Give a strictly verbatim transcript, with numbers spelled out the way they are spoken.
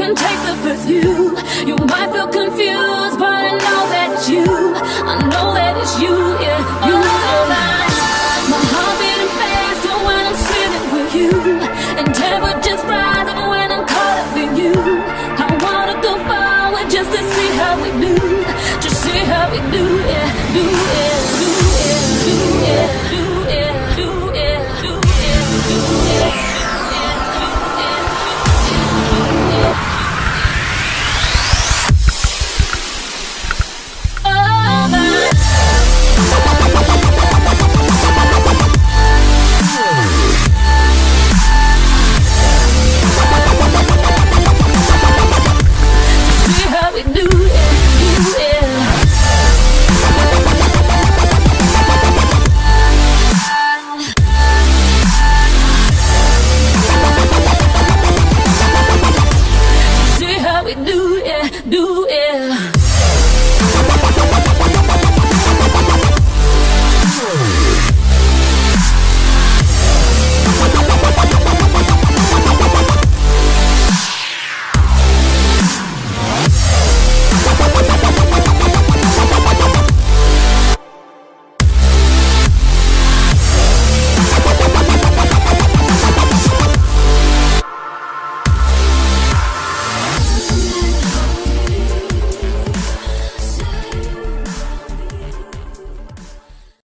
can take the first view. You might feel confused, but I know that it's you. I know that it's you, yeah, you know that. My heart beating faster when I'm sitting with you.